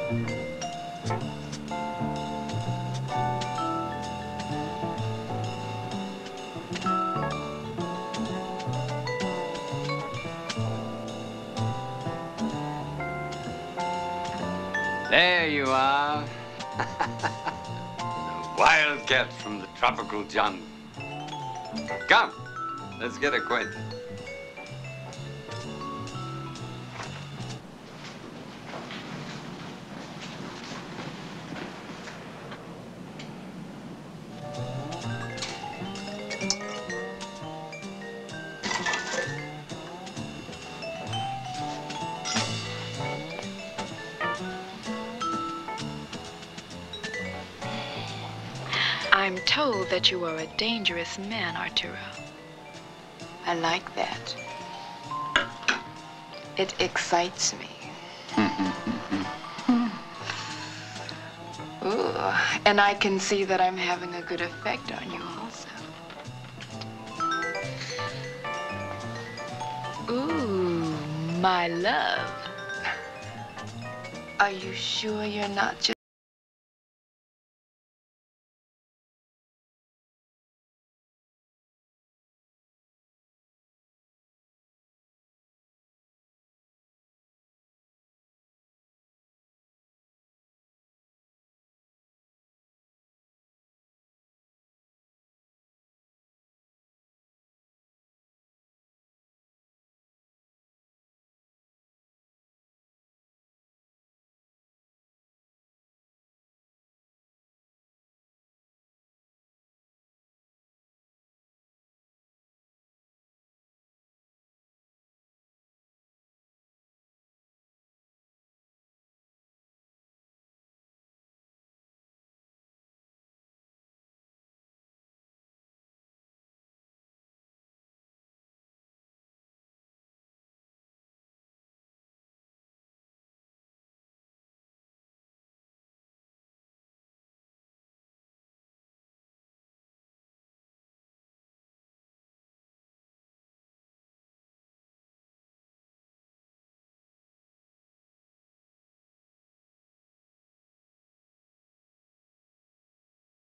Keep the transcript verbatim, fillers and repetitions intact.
There you are. The wildcat from the tropical jungle. Come, let's get acquainted. I'm told that you are a dangerous man, Arturo. I like that. It excites me. Ooh, and I can see that I'm having a good effect on you also. Ooh, my love. Are you sure you're not just